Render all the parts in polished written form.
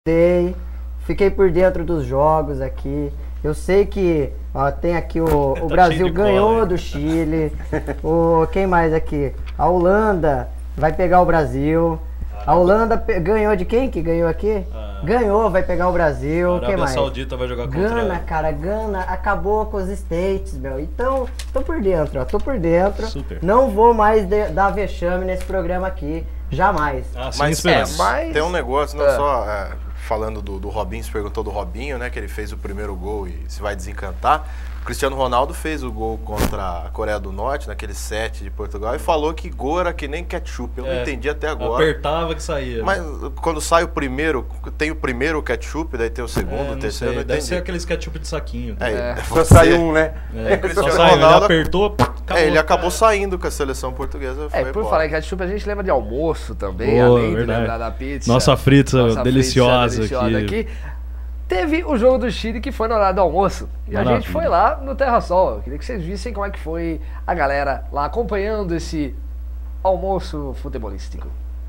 fiquei por dentro dos jogos aqui. Eu sei que tem aqui o Brasil ganhou do Chile. Quem mais aqui? A Holanda vai pegar o Brasil. A Holanda ganhou de quem que ganhou aqui? Ganhou, vai pegar o Brasil. Quem mais? A Saudita vai jogar contra Gana, cara, Gana acabou com os States, meu. Então, tô por dentro, ó. Tô por dentro. Super. Não vou mais dar vexame nesse programa aqui. Jamais. Mas tem um negócio, não só falando do Robinho, você perguntou do Robinho, né? Que ele fez o primeiro gol e se vai desencantar. O Cristiano Ronaldo fez o gol contra a Coreia do Norte, naquele 7 de Portugal, e falou que gol era que nem ketchup. Eu não entendi até agora. Apertava que saía. Mas quando sai o primeiro, tem o primeiro ketchup, daí tem o segundo, o terceiro, não entendi. Deve ser aqueles ketchup de saquinho. Só saiu um, né? O Cristiano Ronaldo Ronaldo apertou, acabou. ele acabou saindo com a seleção portuguesa. Por falar em ketchup, a gente lembra de almoço também, além de lembrar da pizza. Nossa pizza deliciosa aqui. Teve o jogo do Chile que foi no horário do almoço. E a gente foi lá no Terra Sol. Eu queria que vocês vissem como é que foi a galera lá acompanhando esse almoço futebolístico.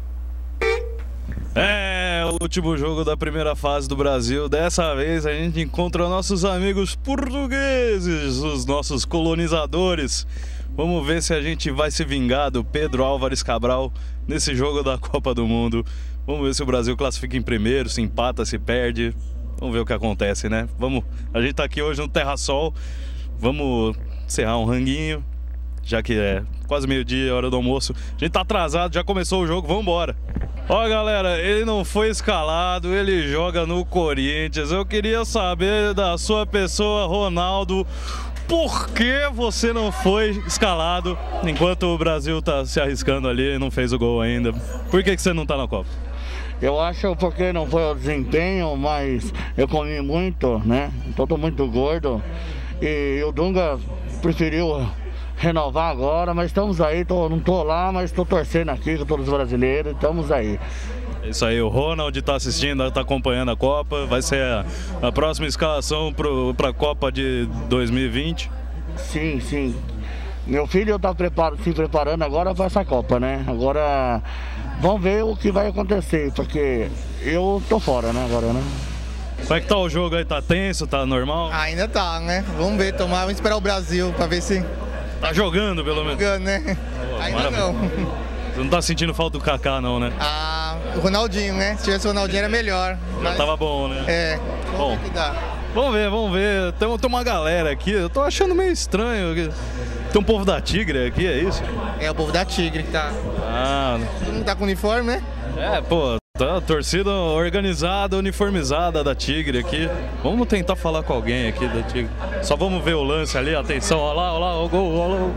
O último jogo da primeira fase do Brasil. Dessa vez a gente encontra nossos amigos portugueses, os nossos colonizadores. Vamos ver se a gente vai se vingar do Pedro Álvares Cabral nesse jogo da Copa do Mundo. Vamos ver se o Brasil classifica em primeiro, se empata, se perde. Vamos ver o que acontece, né? A gente tá aqui hoje no Terra Sol. Vamos encerrar um ranguinho, já que é quase meio-dia, hora do almoço. A gente tá atrasado, já começou o jogo, vamos embora. Ó, galera, ele não foi escalado, ele joga no Corinthians. Eu queria saber da sua pessoa, Ronaldo, por que você não foi escalado enquanto o Brasil tá se arriscando ali e não fez o gol ainda? Por que você não tá na Copa? Eu acho porque não foi o desempenho, mas eu comi muito, né? Então tô muito gordo. E o Dunga preferiu renovar agora, mas estamos aí. Não tô lá, mas tô torcendo aqui com todos os brasileiros. Estamos aí. É isso aí, o Ronald tá assistindo, tá acompanhando a Copa. Vai ser a próxima escalação para a Copa de 2020? Sim, sim. Meu filho tá se preparando agora para essa Copa, né? Agora vamos ver o que vai acontecer, porque eu tô fora, né, agora, né? Como é que tá o jogo aí? Tá tenso? Tá normal? Ainda tá, né? Vamos ver, vamos esperar o Brasil pra ver se... Tá jogando, pelo menos? Jogando, né? Ainda não. Você não tá sentindo falta do Kaká, não, né? O Ronaldinho, né? Se tivesse o Ronaldinho era melhor. Já tava bom, né? Vamos ver o que dá. Vamos ver. Tem uma galera aqui, eu tô achando meio estranho. Tem um povo da Tigre aqui, é isso? É o povo da Tigre que tá. Todo mundo tá com uniforme, né? Tá torcida organizada, uniformizada da Tigre aqui. Vamos tentar falar com alguém aqui da Tigre. Só vamos ver o lance ali, atenção, olha lá, o gol, olha lá.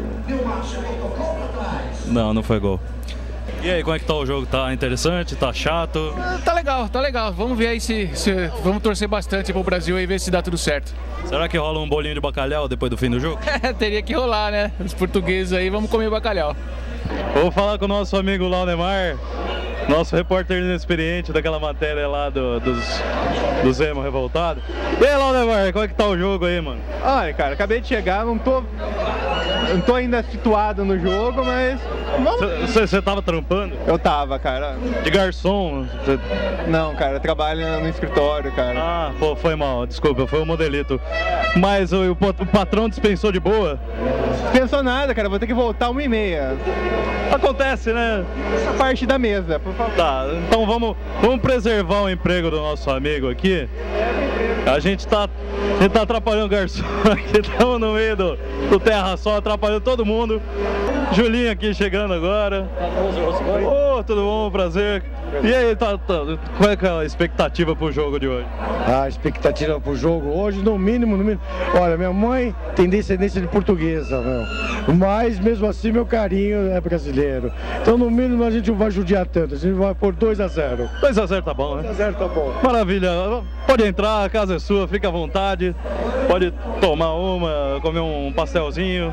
Não foi gol. E aí, como é que tá o jogo? Tá interessante? Tá chato? Tá legal. Vamos ver aí se vamos torcer bastante pro Brasil e ver se dá tudo certo. Será que rola um bolinho de bacalhau depois do fim do jogo? Teria que rolar, né? Os portugueses aí, vamos comer bacalhau. Vou falar com o nosso amigo Laudemar, nosso repórter inexperiente daquela matéria lá do Zemo Revoltado. E aí, Laudemar, como é que tá o jogo aí, mano? Olha, cara, acabei de chegar, não tô ainda situado no jogo, mas... Você tava trampando? Eu tava, cara. De garçom? Não, cara, eu trabalho no escritório, cara. Foi mal, desculpa, foi o modelito. Mas o patrão dispensou de boa? Dispensou nada, cara, vou ter que voltar 1h30. Acontece, né? Essa parte da mesa, por favor. Tá, então vamos preservar o emprego do nosso amigo aqui. A gente tá atrapalhando o garçom aqui, estamos no meio do Terra Sol, atrapalhando todo mundo. Julinho aqui chegando agora. Tudo bom, prazer. E aí, qual é a expectativa pro jogo de hoje? A expectativa pro jogo hoje, no mínimo. Olha, minha mãe tem descendência de portuguesa, meu. Mas, mesmo assim, meu carinho é brasileiro. Então, no mínimo, a gente não vai judiar tanto. A gente vai por 2-0. 2-0 tá bom, né? 2-0 tá bom. Maravilha. Pode entrar, a casa é sua, fica à vontade. Pode tomar comer um pastelzinho.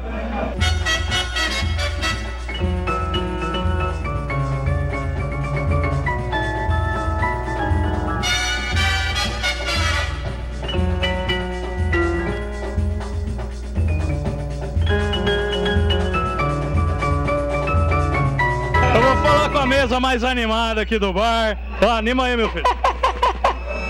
Eu vou falar com a mesa mais animada aqui do bar. Anima aí, meu filho.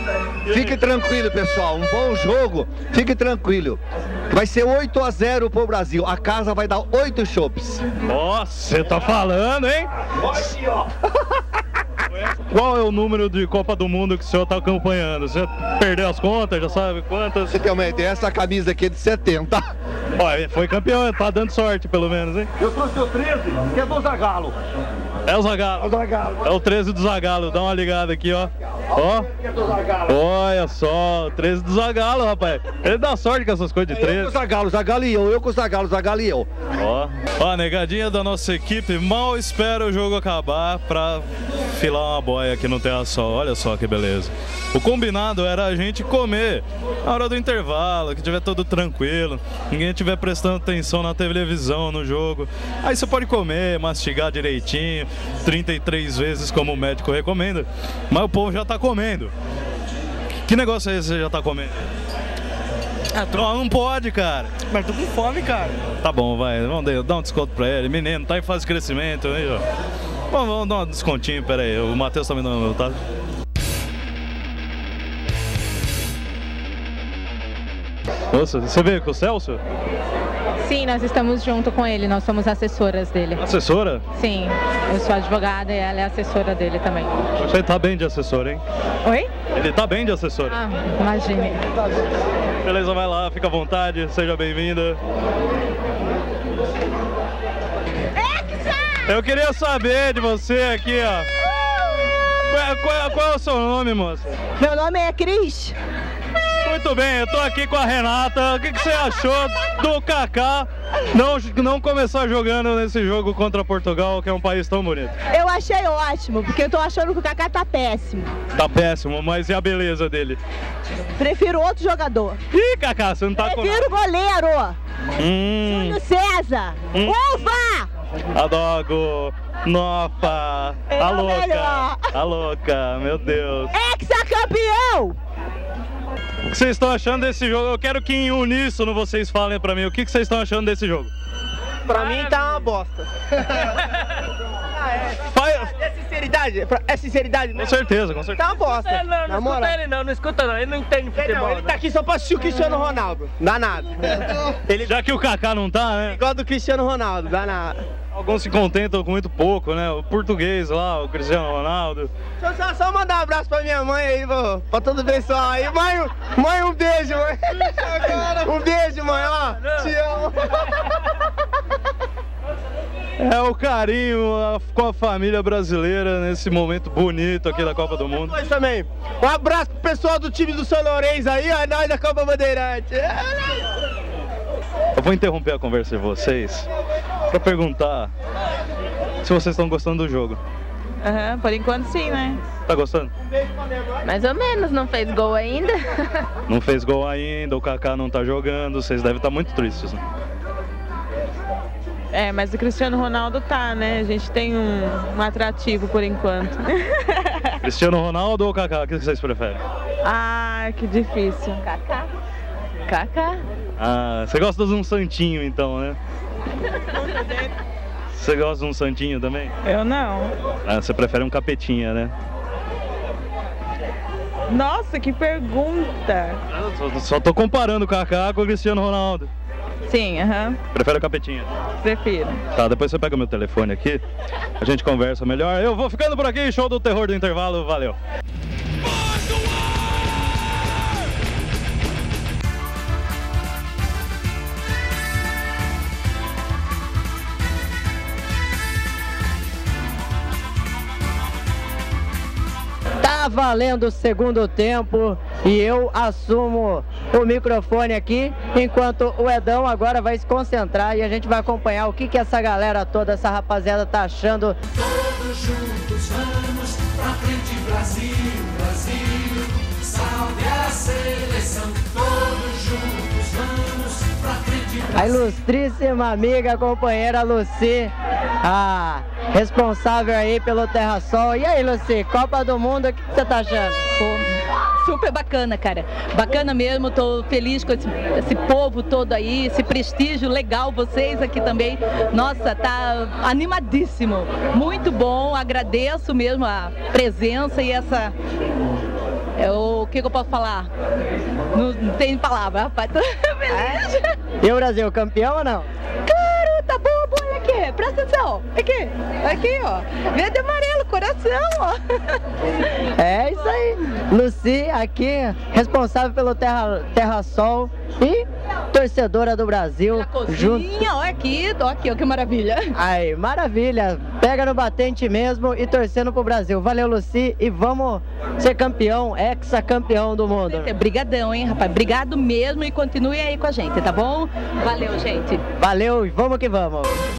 Fique tranquilo, pessoal. Um bom jogo. Fique tranquilo. Vai ser 8-0 pro Brasil. A casa vai dar 8 chopes. Nossa, você tá falando, hein? Aqui, ó. Qual é o número de Copa do Mundo que o senhor tá acompanhando? Você perdeu as contas, já sabe quantas? Você tem uma ideia? Essa camisa aqui é de 70. Olha, foi campeão, tá dando sorte pelo menos, hein? Eu trouxe o 13, que é do Zagallo. É o Zagallo. É o 13 do Zagallo, dá uma ligada aqui, ó. Ó. Olha só, o 13 do Zagallo, rapaz. Ele dá sorte com essas coisas de 13. Eu com o Zagallo, Zagallo e eu com o Zagallo, Zagallo e eu. Ó, negadinha da nossa equipe, mal espera o jogo acabar pra filar uma boia aqui no Terra-Sol. Olha só que beleza. O combinado era a gente comer na hora do intervalo, que tiver tudo tranquilo, ninguém estiver prestando atenção na televisão, no jogo. Aí você pode comer, mastigar direitinho, 33 vezes como o médico recomenda, mas o povo já tá comendo. Que negócio é esse que você já tá comendo? Não pode, cara. Mas tô com fome, cara. Tá bom, vai, vamos dar um desconto pra ele. Menino, tá em fase de crescimento aí, ó. Vamos dar um descontinho, pera aí. O Matheus tá me dando, tá? Nossa, você veio com o Celso? Sim, nós estamos junto com ele, nós somos assessoras dele. Assessora? Sim, eu sou advogada e ela é assessora dele também. Você tá bem de assessor, hein? Oi? Ele tá bem de assessor. Ah, imagine. Beleza, vai lá, fica à vontade, seja bem-vinda. Eu queria saber de você aqui, ó. Qual é o seu nome, moça? Meu nome é Cris. Muito bem, eu tô aqui com a Renata. O que você achou do Kaká não começar jogando nesse jogo contra Portugal, que é um país tão bonito? Eu achei ótimo, porque eu tô achando que o Kaká tá péssimo. Tá péssimo, mas e a beleza dele? Prefiro outro jogador. Ih, Kaká, você não tá com... Prefiro goleiro. Júlio César. Uva! Adogo, Nofa, a louca, a louca, meu Deus. Ex-campeão! O que vocês estão achando desse jogo? Eu quero que em uníssono vocês falem pra mim o que vocês estão achando desse jogo. Pra mim tá uma bosta. É sinceridade? É sinceridade, né? Com certeza, com certeza. Tá uma bosta. Não escuta ele não, não escuta não, ele não entende futebol. Ele tá aqui só pra assistir o Cristiano Ronaldo, danado. Já que o Kaká não tá, né? Igual do Cristiano Ronaldo, danado. Alguns se contentam com muito pouco, né? O português lá, o Cristiano Ronaldo. Deixa eu só mandar um abraço pra minha mãe aí, pra todo o pessoal aí. Mãe, um beijo, mãe. Um beijo, mãe, ó. Te amo. É o carinho com a família brasileira nesse momento bonito aqui da Copa do Mundo. Também. Um abraço pro pessoal do time do São Lourenço aí, ó, nós da Copa Bandeirante. Eu vou interromper a conversa de vocês para perguntar se vocês estão gostando do jogo. Por enquanto sim, né? Tá gostando? Mais ou menos, não fez gol ainda. Não fez gol ainda, o Kaká não tá jogando, vocês devem estar muito tristes, né? Mas o Cristiano Ronaldo tá, né? A gente tem um atrativo por enquanto. Cristiano Ronaldo ou Kaká? O que vocês preferem? Ah, que difícil. Kaká. Kaká? Ah, você gosta de um santinho então, né? Você gosta de um santinho também? Eu não. Ah, você prefere um capetinha, né? Nossa, que pergunta! Só tô comparando o Kaká com o Cristiano Ronaldo. Sim, Prefere o capetinha? Prefiro. Tá, depois você pega meu telefone aqui, a gente conversa melhor. Eu vou ficando por aqui, show do terror do intervalo, valeu! Tá valendo o segundo tempo e eu assumo o microfone aqui, enquanto o Edão agora vai se concentrar e a gente vai acompanhar o que essa galera toda, essa rapaziada tá achando. Todos juntos vamos pra frente, Brasil, Brasil, salve a seleção. Todos juntos vamos pra frente, Brasil. A ilustríssima amiga, companheira Lucy, a responsável aí pelo Terra-Sol. E aí, Lucy, Copa do Mundo, o que você tá achando? Super bacana, cara. Bacana mesmo, tô feliz com esse povo todo aí, esse prestígio legal, vocês aqui também. Nossa, tá animadíssimo. Muito bom, agradeço mesmo a presença e O que eu posso falar? Não tem palavra, rapaz. Tô feliz. E o Brasil, campeão ou não? Claro, tá bom, olha aqui, presta atenção. Aqui, ó. Verde e amarelo, coração, ó. É isso aí. Lucy, aqui, responsável pelo Terra Sol e torcedora do Brasil. Junto. Ó aqui, ó, que maravilha. Aí, maravilha. Pega no batente mesmo e torcendo pro Brasil. Valeu, Lucy, e vamos ser campeão, ex-campeão do mundo. Brigadão, hein, rapaz. Obrigado mesmo e continue aí com a gente, tá bom? Valeu, gente. Valeu e vamos que vamos.